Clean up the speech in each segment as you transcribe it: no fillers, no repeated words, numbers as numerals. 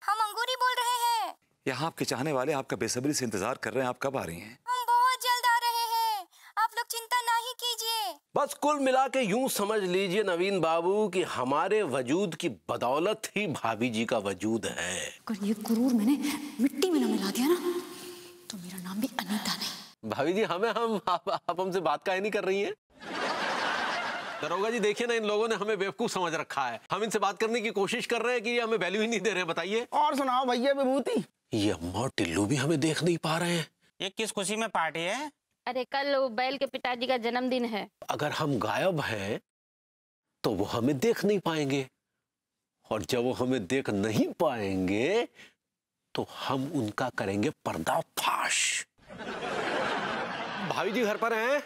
हम अंगूरी बोल रहे हैं। यहाँ आपके चाहने वाले आपका बेसब्री से इंतजार कर रहे हैं। आप कब आ रही हैं? हम बहुत जल्द आ रहे हैं, आप लोग चिंता नहीं कीजिए। बस कुल मिला के यूं समझ लीजिए नवीन बाबू कि हमारे वजूद की बदौलत ही भाभी जी का वजूद है। अगर ये गुरूर मैंने मिट्टी में न मिला दिया ना तो मेरा नाम भी अनीता नहीं। भाभी जी आप हमसे बात काहे नहीं कर रही हैं? दरोगा जी देखिए ना, इन लोगों ने हमें बेवकूफ समझ रखा है। हम इनसे बात करने की कोशिश कर रहे हैं कि ये हमें वैल्यू ही नहीं दे रहे हैं। बताइए। और सुनाओ भैया विभूति। ये अम्मा और टिल्लू भी हमें देख नहीं पा रहे हैं। ये किस खुशी में पार्टी है? अरे कल बैल के पिताजी का जन्मदिन है। अगर हम गायब हैं तो वो हमें देख नहीं पाएंगे, और जब वो हमें देख नहीं पाएंगे तो हम उनका करेंगे पर्दाफाश। भाभी जी घर पर हैं?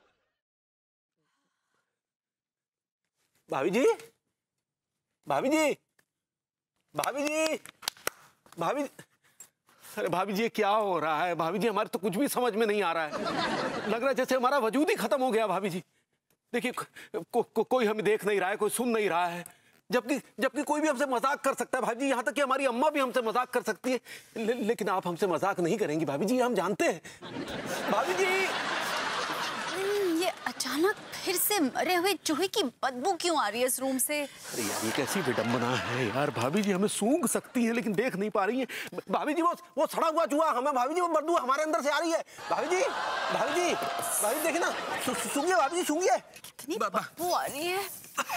भाभी जी, भाभी जी, भाभी जी, भाभी। अरे भाभी जी क्या हो रहा है? भाभी जी हमारे तो कुछ भी समझ में नहीं आ रहा है। लग रहा है जैसे हमारा वजूद ही खत्म हो गया। भाभी जी देखिए, कोई हमें देख नहीं रहा है, कोई सुन नहीं रहा है, जबकि कोई भी हमसे मजाक कर सकता है। भाभी जी यहाँ तक कि हमारी अम्मा भी हमसे मजाक कर सकती है, लेकिन आप हमसे मजाक नहीं करेंगी भाभी जी, हम जानते हैं। भाभी जी ये अचानक फिर से मरे हुए चूहे की बदबू क्यों आ रही है इस रूम से? अरे यार ये कैसी विडंबना है यार। भाभी जी हमें सूंघ सकती हैं लेकिन देख नहीं पा रही हैं। भाभी जी वो सड़ा हुआ चूहा हमें, भाभी जी वो बदबू हमारे अंदर से आ रही है। भाभी जी, भाभी जी, भाभी देखिए ना, सूंघिए भाभी जी, सूंघिए। कितनी बदबू आ रही है।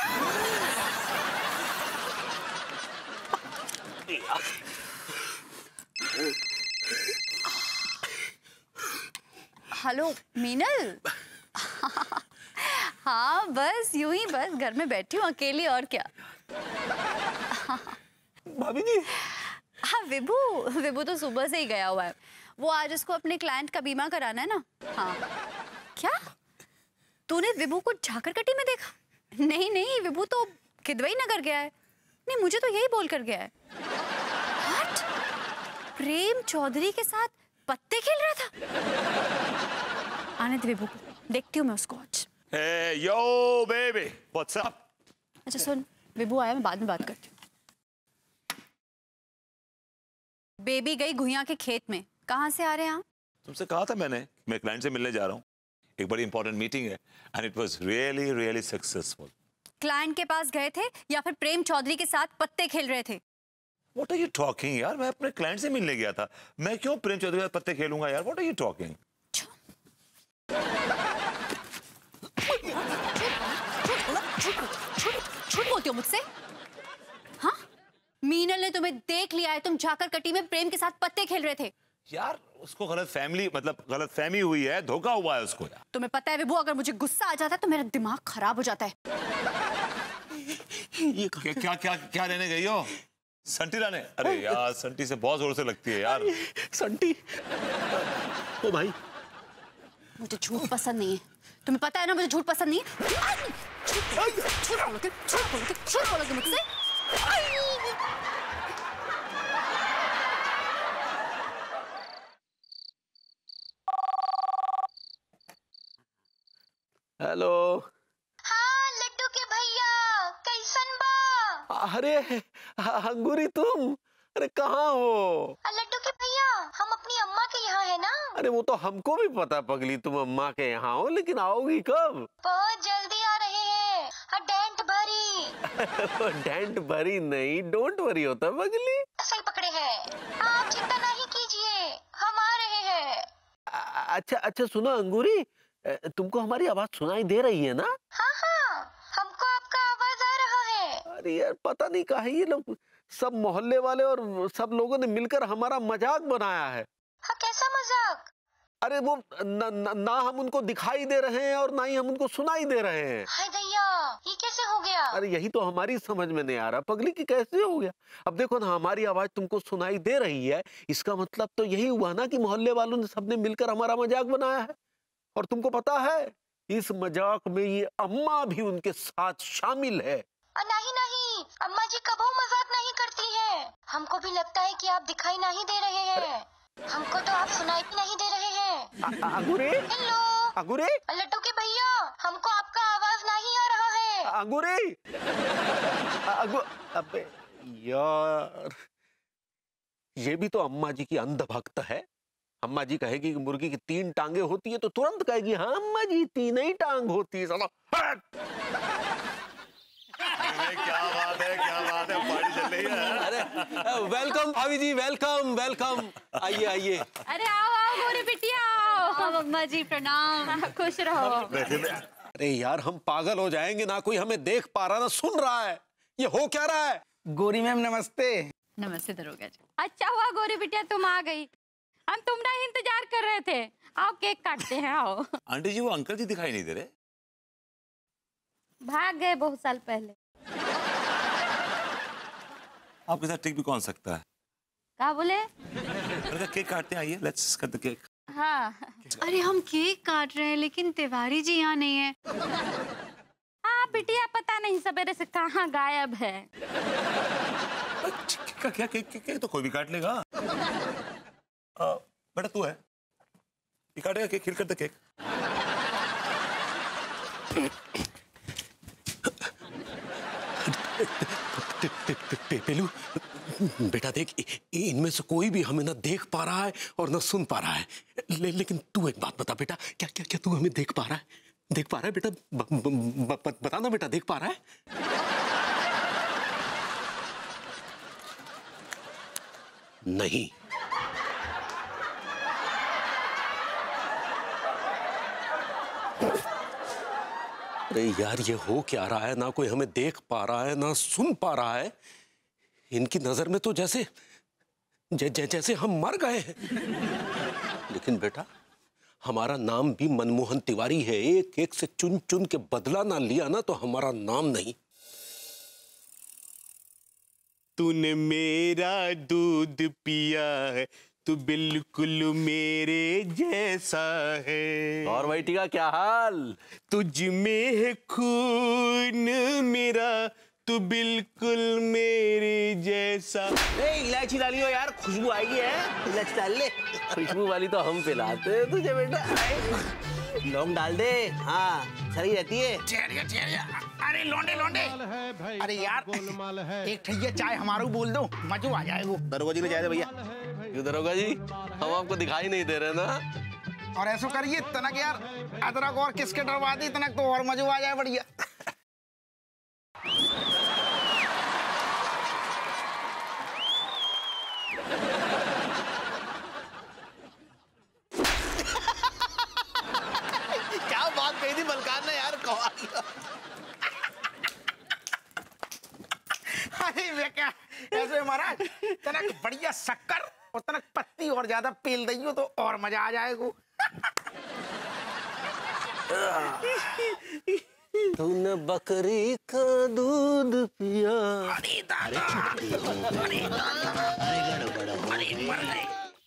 हेलो मीनल। हाँ बस यूं ही, बस घर में बैठी हूँ अकेली, और क्या। भाभी जी। हाँ विभू तो सुबह से ही गया हुआ है। वो आज उसको अपने क्लाइंट का बीमा कराना है ना। हाँ क्या तूने विभू को झाकरकटी में देखा? नहीं विभू तो किदवई नगर गया है। नहीं मुझे तो यही बोल कर गया है। What? प्रेम चौधरी के साथ पत्ते खेल रहा था। आने दे विभू को, देखती हूँ मैं उसको आज। Hey, yo, baby, what's up? अच्छा सुन, विभू आया, मैं बाद में बात करती हूँ। बेबी गई घुइयां के खेत में। कहाँ से आ रहे हैं आप? तुमसे कहा था मैंने, मैं क्लाइंट से मिलने जा रहा हूँ। एक बड़ी इंपॉर्टेंट मीटिंग है and it was really, really successful. Client के पास गए थे या फिर प्रेम चौधरी के साथ पत्ते खेल रहे थे? What are you talking यार? मैं अपने क्लाइंट से मिलने गया था। मैं क्यों प्रेम चौधरी के साथ पत्ते खेलूंगा यार? What are you talking? झूठ बोलती हो मुझसे? हाँ मीनल ने तुम्हें देख लिया है, तुम झाकरकटी में प्रेम के साथ पत्ते खेल रहे थे। यार उसको गलत फहमी हुई है, धोखा हुआ है उसको यार। तुम्हें पता है विभू, अगर मुझे गुस्सा आ जाता है तो मेरा दिमाग खराब हो जाता है। ये क्या लेने गई हो? संटी लाने? अरे यार संटी से बहुत जोर से लगती है यार। संटी? ओ भाई मुझे झूठ पसंद नहीं है, तुम्हें पता है ना मुझे झूठ पसंद नहीं है। झूठ बोलोगे मुझसे? हेलो। हाँ लड्डू के भैया, कैसन बा? अरे अंगूरी तुम, अरे कहाँ हो? लड्डू के भैया, हम अपनी अम्मा के यहाँ है ना। अरे वो तो हमको भी पता पगली, तुम अम्मा के यहाँ हो, लेकिन आओगी कब? बहुत जल्दी आ रहे हैं। डेंट भरी। डेंट भरी नहीं, डोंट वरी होता पगली। सही पकड़े हैं, आप चिंता नहीं कीजिए, हम आ रहे हैं। अच्छा सुनो अंगूरी, तुमको हमारी आवाज सुनाई दे रही है ना? हाँ हमको आपका आवाज आ रहा है। अरे यार पता नहीं काहे ये लोग, सब मोहल्ले वाले और सब लोगों ने मिलकर हमारा मजाक बनाया है। हाँ कैसा मजाक? अरे वो ना हम उनको दिखाई दे रहे हैं और ना ही हम उनको सुनाई दे रहे हैं। हाय दैया, ये कैसे हो गया? अरे यही तो हमारी समझ में नहीं आ रहा पगली कि कैसे हो गया। अब देखो ना, हमारी आवाज तुमको सुनाई दे रही है, इसका मतलब तो यही हुआ ना कि मोहल्ले वालों ने सबने मिलकर हमारा मजाक बनाया है। और तुमको पता है इस मजाक में ये अम्मा भी उनके साथ शामिल है। नहीं, अम्मा जी कभी मजाक नहीं करती है। हमको भी लगता है कि आप दिखाई नहीं दे रहे हैं, हमको तो आप सुनाई भी नहीं दे रहे हैं। अंगूरी, हेलो अंगूरी, लड्डू के भैया, हमको आपका आवाज नहीं आ रहा है। अंगूरी, अबे यार ये भी तो अम्मा जी की अंधभक्त है। अम्मा जी कहेगी कि मुर्गी की 3 टांगे होती है तो तुरंत कहेगी हाँ अम्मा जी 3 ही टांग होती है। साला हट! क्या बात है, क्या बात है, पार्टी चल रही है। अरे वेलकम भाभी जी, वेलकम वेलकम, आइए आइए। अरे आओ आओ गोरी बिटिया आओ। अम्मा जी प्रणाम, खुश रहो। अरे यार हम पागल हो जाएंगे, ना कोई हमें देख पा रहा ना सुन रहा है, ये हो क्या रहा है? गोरी मैम नमस्ते। नमस्ते दरोगा जी। अच्छा हुआ गोरी बिटिया तुम आ गई, हम तुम्हारा ही इंतजार कर रहे थे। आओ केक काटते हैं, आओ। आंटी जी वो अंकल जी दिखाई नहीं दे रहे, भाग गए बहुत साल पहले। आपके साथ ठीक भी कौन सकता है? क्या बोले? केक काटते हैं, आइए लेट्स कट द केक। हाँ अरे हम केक काट रहे हैं लेकिन तिवारी जी यहाँ नहीं है। हाँ बिटिया पता नहीं सवेरे से कहाँ गायब है। क्या केक तो कोई भी काट लेगा। बेटा तू है, ये काटेगा केक, खिल कर दे केक। पेलू बेटा देख, इनमें से कोई भी हमें ना देख पा रहा है और ना सुन पा रहा है। लेकिन तू एक बात बता बेटा, क्या क्या क्या तू हमें देख पा रहा है? देख पा रहा है बेटा? बता ना बेटा, देख पा रहा है? नहीं। अरे यार ये हो क्या रहा है? ना कोई हमें देख पा रहा है ना सुन पा रहा है। इनकी नजर में तो जैसे जैसे हम मर गए हैं। लेकिन बेटा हमारा नाम भी मनमोहन तिवारी है। एक एक से चुन चुन के बदला ना लिया ना तो हमारा नाम नहीं। तूने मेरा दूध पिया है, तू बिल्कुल मेरे जैसा है। और भाई टीका क्या हाल? तुझ में है खून मेरा, तू बिल्कुल मेरे जैसा। इलायची डालियो यार, खुशबू आएगी है। इलायची डाल ले। खुशबू वाली तो हम पिलाते हैं तुझे बेटा। लौंग डाल दे, हाँ सही रहती है। अरे लौंडे लौंडे, अरे यार एक ठैया चाय हमारू बोल दो, मजो आ जाएगा। दरोगा जी ले जाए भैया। क्यों दरोगा जी, हम आपको दिखाई नहीं दे रहे ना? और ऐसा करिए तनक यार, अदरक और किसके डरवा दी तनक तो और मजो आ जाए बढ़िया। क्या बात कही थी बलकार ने यार, अरे वे क्या ऐसे महाराज, तनक बढ़िया शक्कर और तनक पत्ती और ज्यादा पेल दइयो तो और मजा आ जाएगा। तूने बकरी का दूध पिया। अरे दादा, अरे दादा, अरे मर गए।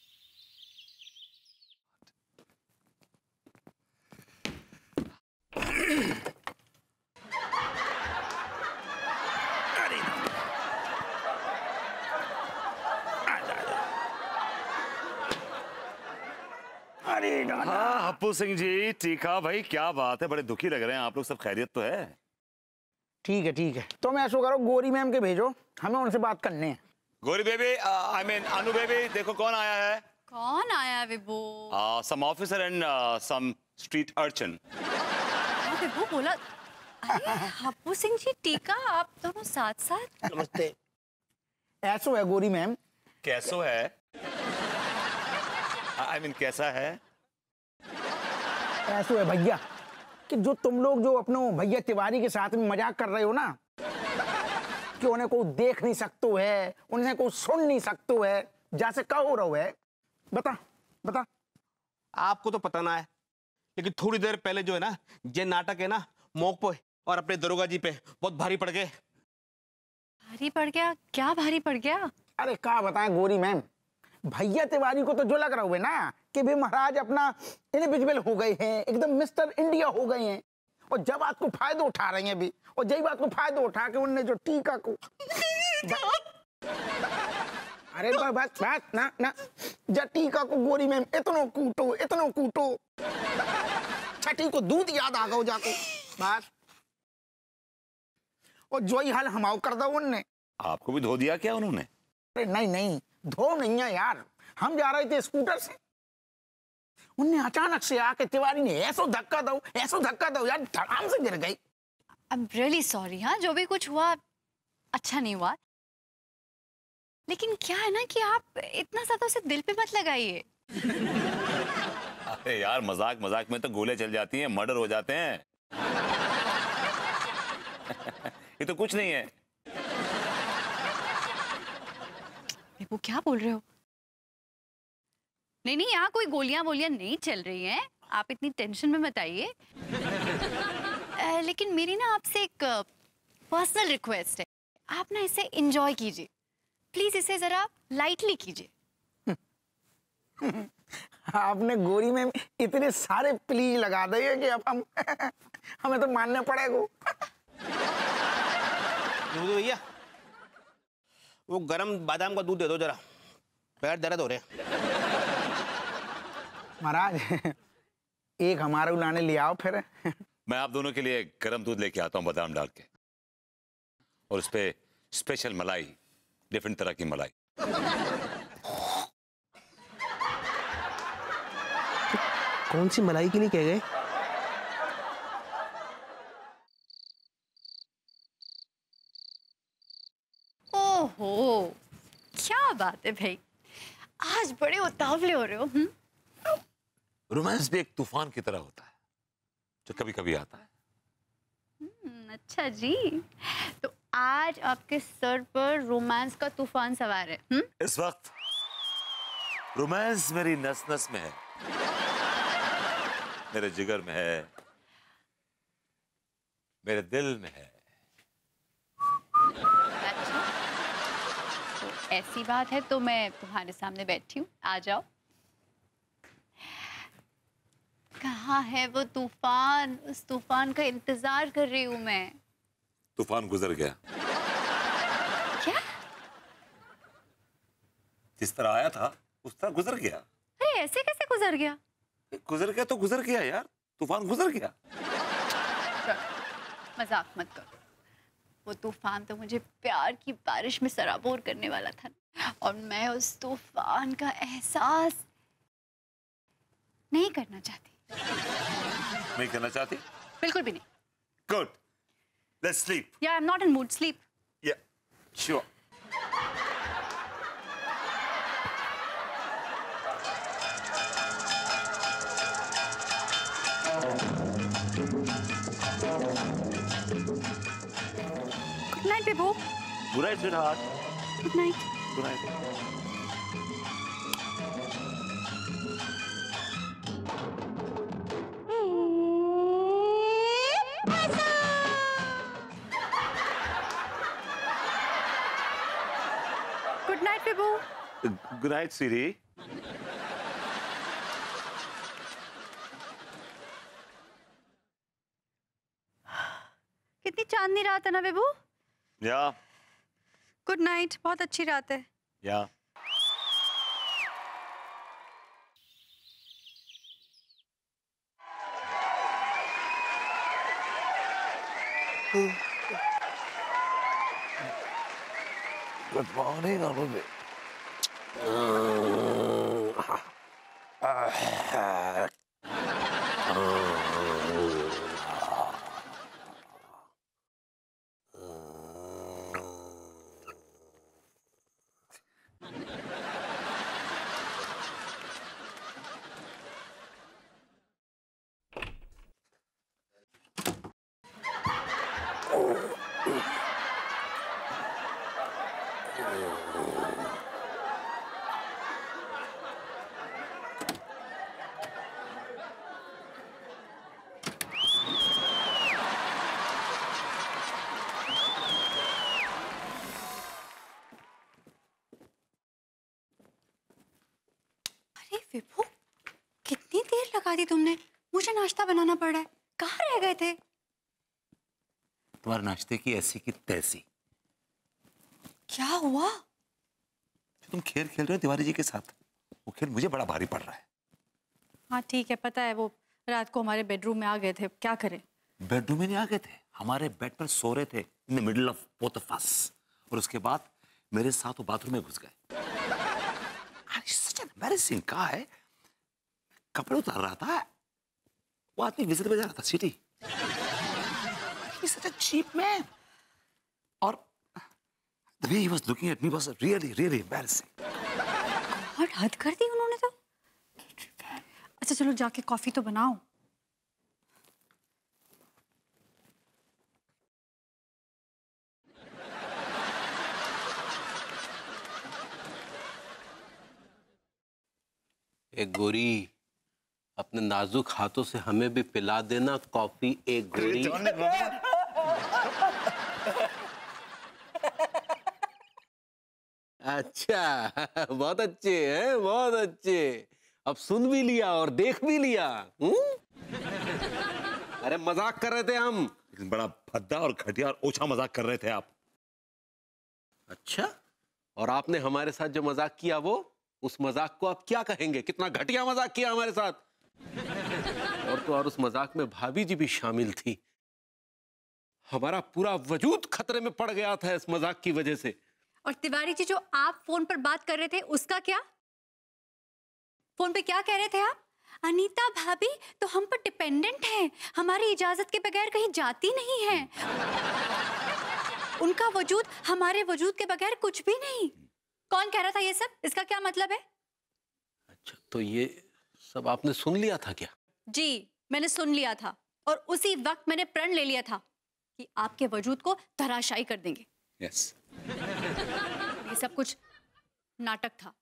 हाँ हप्पू सिंह जी, टीका भाई क्या बात है, बड़े दुखी लग रहे हैं आप लोग। सब खैरियत तो है? ठीक है, तो मैं ऐसा करो गोरी मैम के भेजो, हमें उनसे बात करने हैं। गोरी baby, I mean Anu baby, देखो कौन आया है। कौन आया Vibhu? Some officer and some street urchin. Vibhu बोला। अरे हप्पू सिंह जी टीका, आप दोनों साथ साथ। नमस्ते। ऐसो है गोरी मैम। कैसो है? आई मीन कैसा है? ऐसो है भैया कि जो तुम लोग जो अपने भैया तिवारी के साथ में मजाक कर रहे हो ना, कि उन्हें कोई देख नहीं सकतो है, उन्हें कोई सुन नहीं सकतो है, जैसे कहो रहो है। बता आपको तो पता ना है, लेकिन थोड़ी देर पहले जो है ना, ये नाटक है ना मोक पे और अपने दरोगा जी पे बहुत भारी पड़ गए। भारी पड़ गया? क्या भारी पड़ गया? अरे क्या बताएं गोरी मैम, भैया तिवारी को तो जो लग रहा है ना कि भी महाराज अपना इनविजिबल हो गए हैं, एकदम मिस्टर इंडिया हो गए हैं, और जब बात को फायदा उठा रहे हैं अभी, और जय बात को फायदा उठा के उनने जो टीका को अरे बस ना जब टीका को गोरी मैम इतनो कूटो छठी को दूध याद आ गो जाको बस, और जो ही हाल हमाओ कर दो उनने। आपको भी धो दिया क्या उन्होंने? अरे नहीं, धो नहीं है यार, हम जा रहे थे स्कूटर से, उनने अचानक से आके तिवारी ने ऐसो धक्का दो यार, धड़ाम से गिर गई। I am really sorry. हाँ, जो भी कुछ हुआ अच्छा नहीं हुआ, लेकिन क्या है ना कि आप इतना ज्यादा उसे दिल पे मत लगाइए। अरे यार, मजाक मजाक में तो गोले चल जाती हैं, मर्डर हो जाते हैं। ये तो कुछ नहीं है। वो क्या बोल रहे हो? नहीं, यहाँ कोई गोलियां वोलियां नहीं चल रही हैं, आप इतनी टेंशन में मत आइए। लेकिन मेरी ना आपसे एक पर्सनल रिक्वेस्ट है, आप ना इसे एंजॉय कीजिए प्लीज, इसे जरा लाइटली कीजिए। आपने गोरी में इतने सारे प्लीज लगा दिए कि अब हम हमें तो मानना पड़ेगा। भैया वो गरम बादाम का दूध दे दो जरा, पैर दर्द हो रहे हैं। महाराज एक हमारे लाने ले आओ फिर। मैं आप दोनों के लिए गर्म दूध लेके आता हूँ बादाम डाल के, और उस पे स्पेशल मलाई, डिफरेंट तरह की मलाई। कौन सी मलाई के लिए कह गए? ओहो, क्या बात है भाई, आज बड़े उतावले हो रहे हो। रोमांस भी एक तूफान की तरह होता है जो कभी कभी आता है। अच्छा जी, तो आज आपके सर पर रोमांस का तूफान सवार है। इस वक्त रोमांस मेरी नस नस में है, मेरे जिगर में है, मेरे दिल में है। अच्छा, तो ऐसी बात है तो मैं तुम्हारे सामने बैठी हूँ, आ जाओ। कहाँ है वो तूफान? उस तूफान का इंतजार कर रही हूँ मैं। तूफान गुजर गया। क्या? जिस तरह आया था उस तरह गुजर गया। अरे ऐसे कैसे गुजर गया? गुजर गया तो गुजर गया यार, तूफान गुजर गया। मजाक मत करो, वो तूफान तो मुझे प्यार की बारिश में सराबोर करने वाला था, और मैं उस तूफान का एहसास नहीं करना चाहती। नहीं करना चाहती? बिल्कुल भी नहीं। Good, let's sleep. Yeah I am not in mood, sleep. Yeah sure. Good night बेबू। Good night sweetheart. Good night. Good night. Good night बेबू। Good night Siri. कितनी चांदनी रात है ना बेबू। या गुड नाइट, बहुत अच्छी रात है। या गुड मॉर्निंग अरुण। अरे विभू, कितनी देर लगा दी तुमने, मुझे नाश्ता बनाना पड़ रहा है, कहाँ रह गए थे? तुम्हारे नाश्ते की ऐसी की तैसी। क्या हुआ? जो तुम खेल खेल रहे हो तिवारी जी के साथ, वो खेल मुझे बड़ा भारी पड़ रहा है। हाँ ठीक है, पता है, वो रात को हमारे बेडरूम में आ गए थे, क्या करें? बेडरूम में नहीं आ गए थे, हमारे बेड पर सो रहे थे in the middle of both of us, और उसके बाद मेरे साथ वो बाथरूम में घुस गए। एम्बैरेसिंग कहा है, कपड़े उतार रहा था, वो आदमी विजिट पे जा रहा था city. He's such a cheap man. और the way he was looking at me was really, really embarrassing. और हद कर दी उन्होंने तो। अच्छा चलो जाके कॉफी तो बनाओ। एक गोरी, अपने नाजुक हाथों से हमें भी पिला देना कॉफी। एक गोरी। अच्छा, बहुत अच्छे हैं, बहुत अच्छे। अब सुन भी लिया और देख भी लिया। अरे मजाक कर रहे थे हम। बड़ा भद्दा और घटिया और ओछा मजाक कर रहे थे आप। अच्छा, और आपने हमारे साथ जो मजाक किया, वो उस मजाक को आप क्या कहेंगे? कितना घटिया मजाक किया हमारे साथ। और तो और उस मजाक में भाभी जी भी शामिल थी। हमारा पूरा वजूद खतरे में पड़ गया था इस मजाक की वजह से। और तिवारी जी, जो आप फोन पर बात कर रहे थे उसका क्या? फोन पे क्या कह रहे थे आप? अनीता भाभी तो हम पर डिपेंडेंट हैं, हमारी इजाजत के बगैर कहीं जाती नहीं है, उनका वजूद हमारे वजूद के बगैर कुछ भी नहीं। कौन कह रहा था ये सब? इसका क्या मतलब है? अच्छा, तो ये सब आपने सुन लिया था क्या? जी, मैंने सुन लिया था और उसी वक्त मैंने प्रण ले लिया था कि आपके वजूद को धराशायी कर देंगे। Yes. ये सब कुछ नाटक था।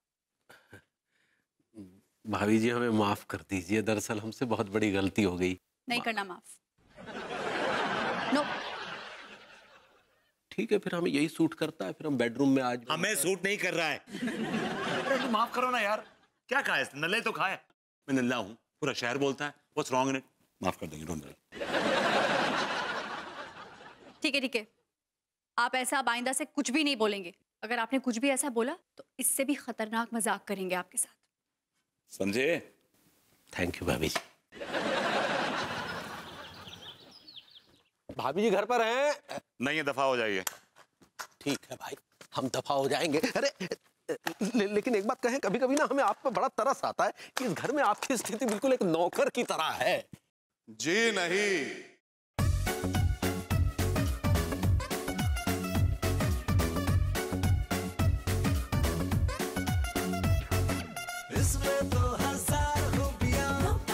भाभी जी, हमें माफ कर दीजिए, दरअसल हमसे बहुत बड़ी गलती हो गई। नहीं करना माफ। नो। ठीक है, फिर हमें यही सूट करता है, फिर हम बेडरूम में आज। हमें सूट नहीं कर रहा है। अरे तू माफ करो ना यार, क्या खाया इसने? नल्ले तो खाया। मैं नल्ला हूँ, पूरा शहर बोलता है व्हाट्स रॉन्ग इन इट। माफ कर देंगे, डोंट वरी। ठीक है ठीक है, आप ऐसा अब आइंदा से कुछ भी नहीं बोलेंगे। अगर आपने कुछ भी ऐसा बोला तो इससे भी खतरनाक मजाक करेंगे आपके साथ। समझे? थैंक यू भाभी जी। भाभी जी घर पर हैं? नहीं है, दफा हो जाइए। ठीक है भाई, हम दफा हो जाएंगे। अरे लेकिन एक बात कहें, कभी कभी ना हमें आप पर बड़ा तरस आता है कि इस घर में आपकी स्थिति बिल्कुल एक नौकर की तरह है। जी नहीं। इसमें तो हजार खूबियां,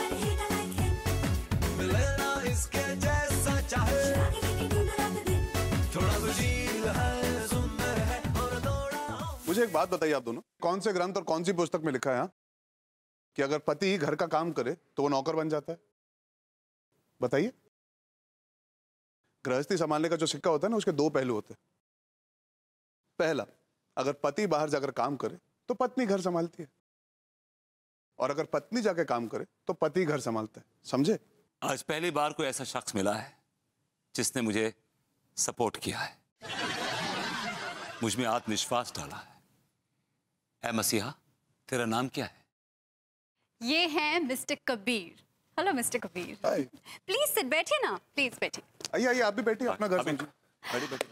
मिले ना इसके जैसा चाहे, थोड़ा वजीर है, सुंदर है और थोड़ा। मुझे एक बात बताइए आप दोनों, कौन से ग्रंथ और कौन सी पुस्तक में लिखा है यहाँ कि अगर पति ही घर का काम करे तो वो नौकर बन जाता है? बताइए। गृहस्थी संभालने का जो सिक्का होता है ना, उसके दो पहलू होते हैं। पहला, अगर पति बाहर जाकर काम करे तो पत्नी घर संभालती है, और अगर पत्नी जाके काम करे तो पति घर संभालता है। समझे? आज पहली बार कोई ऐसा शख्स मिला है जिसने मुझे सपोर्ट किया है, मुझ में आत्मविश्वास डाला है। ऐ मसीहा, तेरा नाम क्या है? ये हैं mister Kabir. Hello mister Kabir. Please sit, बैठिए ना, प्लीज बैठिए। आइए आइए, आप भी बैठिए, अपना घर समझिए। बैठी बैठी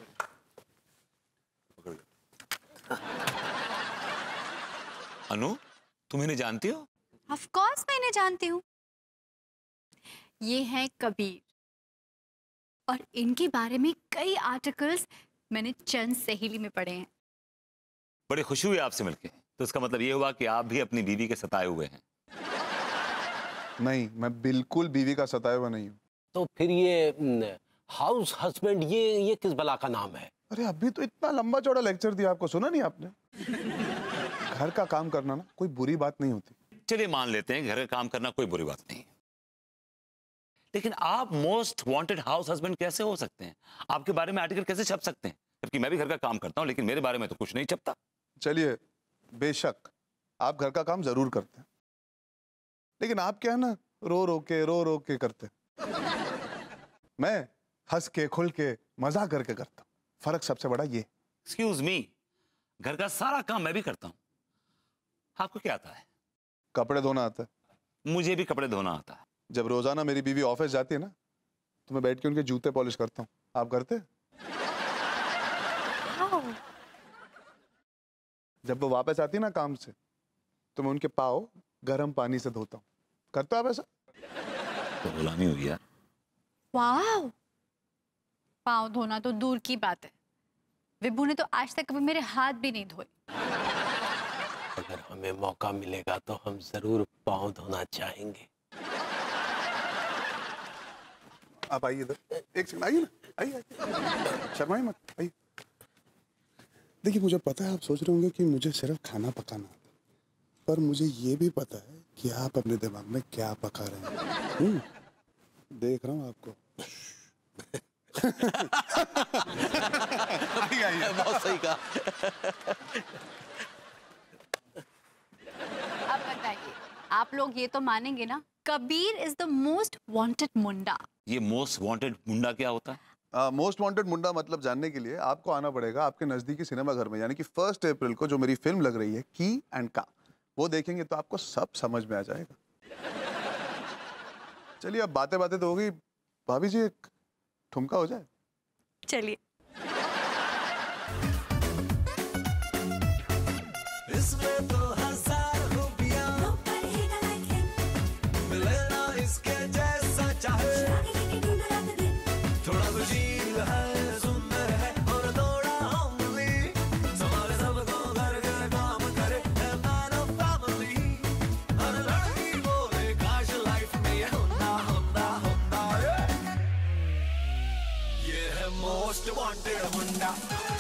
अनु, तुम इन्हें जानती हो? ऑफ कोर्स मैं इन्हें जानती हूँ। ये हैं कबीर और इनके बारे में कई आर्टिकल्स मैंने चंद सहेली में पढ़े हैं। बड़ी खुशी हुई आपसे मिलके। तो इसका मतलब ये हुआ कि आप भी अपनी बीवी के सताए हुए हैं। नहीं, मैं बिल्कुल बीवी का सताया हुआ नहीं हूँ। तो फिर ये हाउस हस्बैंड, ये किस बला का नाम है? अरे अभी तो इतना लंबा चौड़ा लेक्चर दिया आपको, सुना नहीं आपने? घर का काम करना ना कोई बुरी बात नहीं होती। चलिए मान लेते हैं घर का काम करना कोई बुरी बात नहीं, लेकिन आप मोस्ट वांटेड हाउस हस्बैंड कैसे हो सकते हैं? आपके बारे में आर्टिकल कैसे छप सकते हैं? जबकि मैं भी घर का काम करता हूं, लेकिन मेरे बारे में तो कुछ नहीं छपता। चलिए, बेशक आप घर का काम जरूर करते हैं, लेकिन आप क्या है ना, रो रो के करते हैं। मैं हंस के खुल के मजा करके करता हूँ। फर्क सबसे बड़ा ये। एक्सक्यूज मी, घर का सारा काम मैं भी करता हूं। आपको क्या आता है? कपड़े धोना आता है। मुझे भी कपड़े धोना आता है। जब रोजाना मेरी बीवी ऑफिस जाती है ना, तो मैं बैठ के उनके जूते पॉलिश करता हूँ। आप करते हैं? जब वो वापस आती है ना काम से, तो मैं उनके पाँव गर्म पानी से धोता हूँ। करते हो आप ऐसा? तो गुलामी होगी यार। वाह, पाँव धोना तो दूर की बात है, विभू ने तो आज तक कभी मेरे हाथ भी नहीं धोए। अगर हमें मौका मिलेगा तो हम जरूर पाँव धोना चाहेंगे। आप आइए इधर, एक सेकंड आइए ना, आइए शर्माइए मत, आइए। देखिए मुझे पता है आप सोच रहे होंगे कि मुझे सिर्फ खाना पकाना, पर मुझे ये भी पता है कि आप अपने दिमाग में क्या पका रहे हैं। देख रहा हूँ आपको। आइए आइए, बहुत सही कहा। अब बताइए, आप लोग ये तो मानेंगे ना, Kabir is the most wanted मुंडा। ये मोस्ट वांटेड मुंडा क्या होता है? मोस्ट वांटेड मुंडा मतलब जानने के लिए आपको आना पड़ेगा आपके नजदीकी सिनेमा घर में, यानी कि 1 अप्रैल को जो मेरी फिल्म लग रही है की एंड का, वो देखेंगे तो आपको सब समझ में आ जाएगा। चलिए अब बातें बातें तो हो गई, भाभी जी एक ठुमका हो जाए। चलिए। इसमें तो हजार खूबियां, मिले ना इसके जैसा चाहे, थोड़ा मुझील है, सुंदर है और थोड़ा homely, संभाले सबको घर घर काम करे, है man of family, हर लड़की बोले काश लाइफ में ये होता होता होता, ये है मोस्ट वांटेड मुंडा।